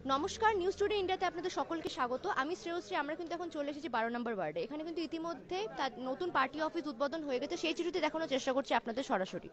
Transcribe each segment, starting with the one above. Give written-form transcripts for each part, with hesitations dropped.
নমস্কার, news today ইন্ডিয়াতে আপনাদের সকলকে স্বাগত। আমি শ্রেয়শ্রী। আমরা কিন্তু এখন চলে এসেছি 12 নম্বর ওয়ার্ডে। এখানে কিন্তু ইতিমধ্যে তার নতুন পার্টি অফিস উদ্বোধন হয়ে গেছে, সেই চিঠিটি দেখানোর চেষ্টা করছি আপনাদের সরাসরি।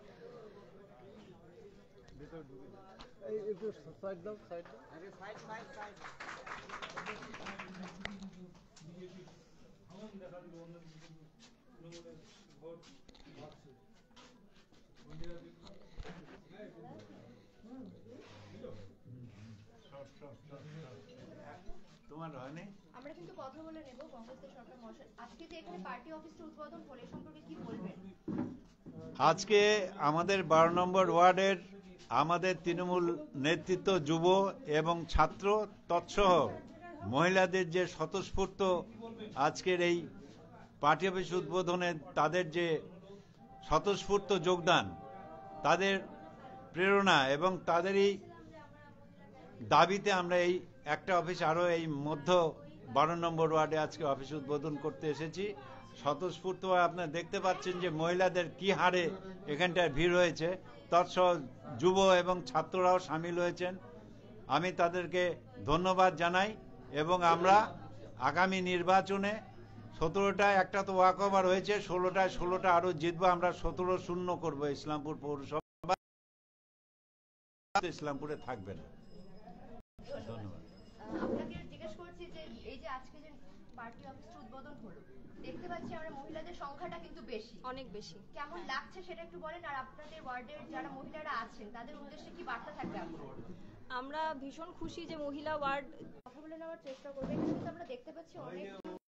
আমরা কিন্তু কথা বলে নেব কংগ্রেসের সরকার মহাশয়। আজকে যে এখানে পার্টি অফিসটা উদ্বোধন হলো এই সম্পর্কে কি বলবেন? আজকে আমাদের 12 নম্বর ওয়ার্ডের আমাদের তৃণমূল নেতৃত্ব, যুব এবং ছাত্র তৎসহ মহিলাদের যে স্বতঃস্ফূর্ত আজকের এই পার্টি অফিস উদ্বোধনে তাদের যে স্বতঃস্ফূর্ত যোগদান, তাদের প্রেরণা এবং তাদেরই দাবিতে আমরা এই একটা অফিস আরও এই মধ্য 12 নম্বর ওয়ার্ডে আজকে অফিস উদ্বোধন করতে এসেছি। স্বতঃস্ফূর্ত আপনারা দেখতে পাচ্ছেন যে মহিলাদের কি হারে এখানটায় ভিড় হয়েছে, তৎসহ যুব এবং ছাত্ররাও সামিল হয়েছেন। আমি তাদেরকে ধন্যবাদ জানাই এবং আমরা আগামী নির্বাচনে 17টায় একটা তো ওয়াক ওভার হয়েছে, 16টা আরও জিতবো। আমরা 17-0 করবো ইসলামপুর পৌরসভা, ইসলামপুরে থাকবে না। ধন্যবাদ। আপনাকে জিজ্ঞেস করছি যে এই যে আজকে যে পার্টি অফিসটা উদ্বোধন হলো, দেখতে পাচ্ছি আমরা মহিলাদের সংখ্যাটা কিন্তু বেশি, অনেক বেশি। কেমন লাগছে সেটা একটু বলেন, আর আপনাদের ওয়ার্ডের যারা মহিলারা আছেন তাদের উদ্দেশ্যে কি বার্তা থাকবে আপনার? আমরা ভীষণ খুশি যে মহিলা ওয়ার্ড। কথা বলে নেওয়ার চেষ্টা করবেন। কিন্তু আমরা দেখতে পাচ্ছি অনেক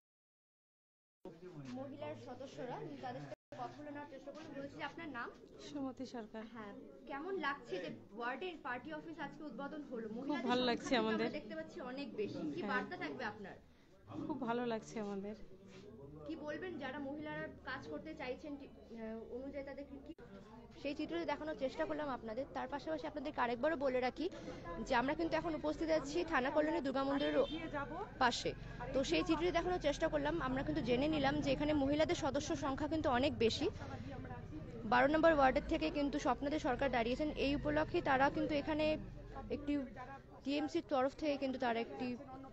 মহিলার সদস্যরা, তাদের সাথে কথা বলে নেওয়ার চেষ্টা করবেন। বলছি যে আপনার নাম? সুমতি সরকার। হ্যাঁ, কেমন লাগছে যে ওয়ার্ডের পার্টি অফিস আজকে উদ্বোধন হলো? খুব ভালো লাগছে আমাদের। দেখতে পাচ্ছি অনেক বেশি। কি বার্তা থাকবে আপনার? খুব ভালো লাগছে আমাদের। কি বলবেন যারা মহিলারা কাজ করতে চাইছেন অনুযায়ী তাদেরকে কি? সেই চিত্রটি দেখানোর চেষ্টা করলাম আপনাদের। তার পাশাপাশি আপনাদেরকে আরেকবারও বলে রাখি যে আমরা কিন্তু এখন উপস্থিত আছি থানা কলোনি দুর্গা মন্দিরের পাশে। তো সেই চিত্রটি দেখানোর চেষ্টা করলাম। আমরা কিন্তু জেনে নিলাম যে এখানে মহিলাদের সদস্য সংখ্যা কিন্তু অনেক বেশি। 12 নম্বর ওয়ার্ডের থেকে কিন্তু স্বপ্নাদের সরকার দাঁড়িয়েছেন। এই উপলক্ষে তারা কিন্তু এখানে একটি টিএমসির তরফ থেকে কিন্তু তারা একটি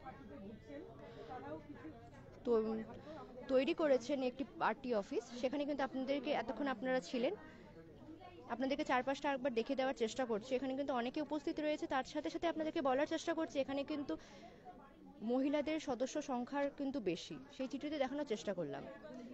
তৈরি করেছেন একটি পার্টি অফিস। সেখানে কিন্তু আপনাদেরকে এতক্ষণ আপনারা ছিলেন, আপনাদেরকে চারপাশটা একবার দেখে দেওয়ার চেষ্টা করছি। এখানে কিন্তু অনেকে উপস্থিত রয়েছে। তার সাথে সাথে আপনাদেরকে বলার চেষ্টা করছি এখানে কিন্তু মহিলাদের সদস্য সংখ্যার কিন্তু বেশি। সেই চিত্রটি দেখানোর চেষ্টা করলাম।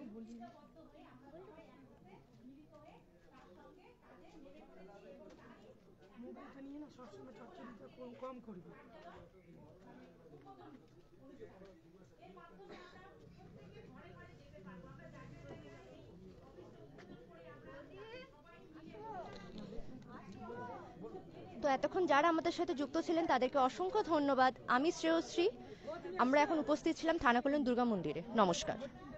তো এতক্ষণ যারা আমাদের সাথে যুক্ত ছিলেন তাদেরকে অসংখ্য ধন্যবাদ। আমি শ্রেয়শ্রী। আমরা এখন উপস্থিত ছিলাম থানা কলোনি দুর্গা মন্দিরে। নমস্কার।